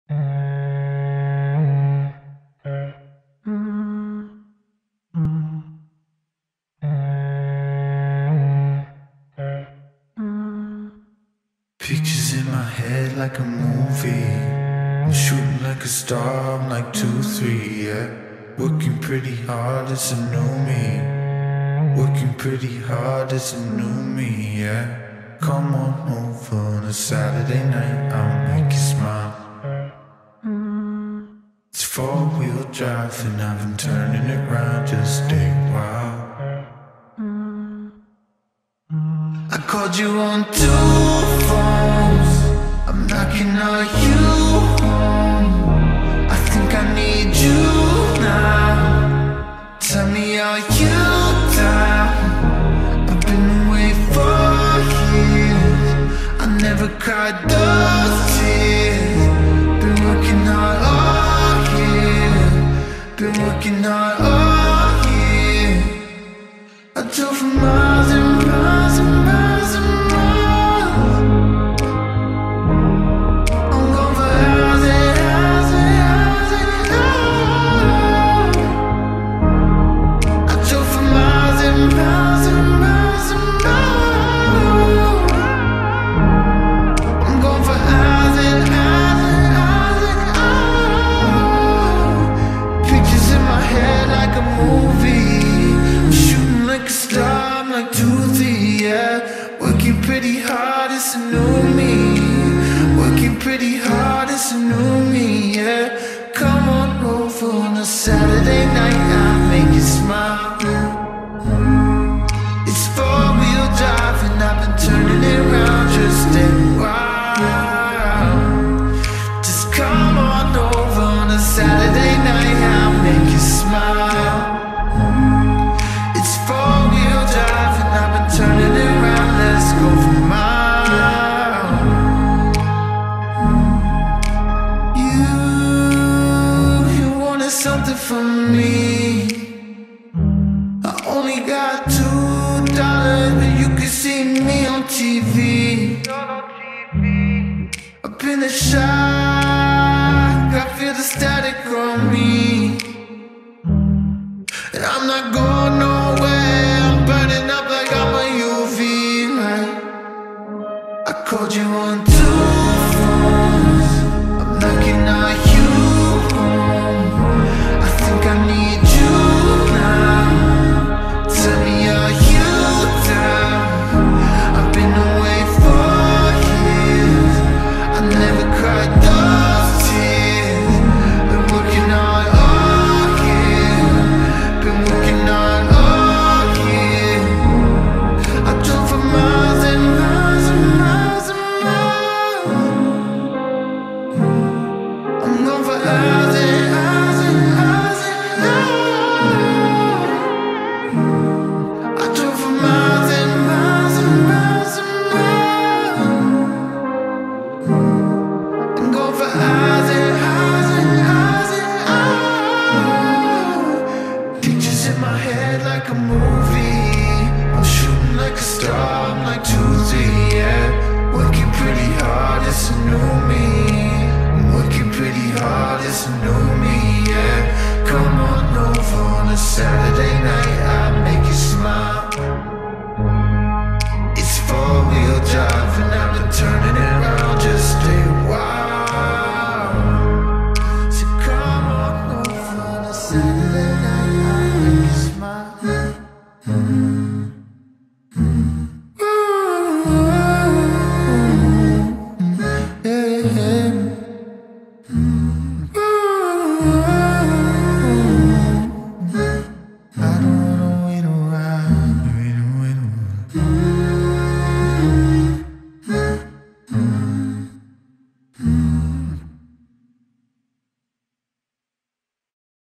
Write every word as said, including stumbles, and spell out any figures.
Pictures in my head like a movie. I'm shooting like a star, I'm like two, three, yeah. Working pretty hard, it's a new me. Working pretty hard, it's a new me, yeah. Come on over on a Saturday night, I'll make you smile. It's four-wheel drive and I've been turning it round just a while. I called you on two phones, I'm knocking on you home. I think I need you now. Tell me, are you down? I've been away for years, I never cried those tears. Been working hard all year, been working hard all year. I drove for miles and miles and miles and miles. I'm going for hours and hours and hours and hours. I drove for miles and miles and miles and miles. I'm going for hours and hours and hours and hours. Pictures in my head like a movie. I'm shooting like a star, I'm like two, three, yeah. Working pretty hard, it's a new me. Working pretty hard, it's a new me, yeah. Come on over on a Saturday night, I'll make you smile. It's four-wheel drive and I've been turning it round just a while. Just come on over on a Saturday night, I'll make you smile. It's four-wheel drive and I've been turning it round, let's go for miles. You, you wanted something from me. I only got two dollars, but you can see me on T V. Up in the shop, I feel the static on me. And I'm not going nowhere, I'm burning up like I'm a U V light. I called you on two phones, I'm knocking on you home. I think I need you now. Tell me, are you down? I've been away for years, I never cried those tears. Been working hard all year, been working hard all year. I drove for miles and miles and miles and miles. I'm going for hours and hours and hours and hours. I drove for miles and miles and miles and miles. I'm going for hours and hours and hours and hours. Pictures in my head like a movie. I'm shooting like a star, I'm like two, three, yeah. Working pretty hard, it's a new me. I'm working pretty hard, it's a new me, yeah. Come on over on a Saturday night, I'll make you smile. It's four-wheel drive and I've been turning it around just a while. So come on over on a Saturday night, I'll make you smile. Yeah.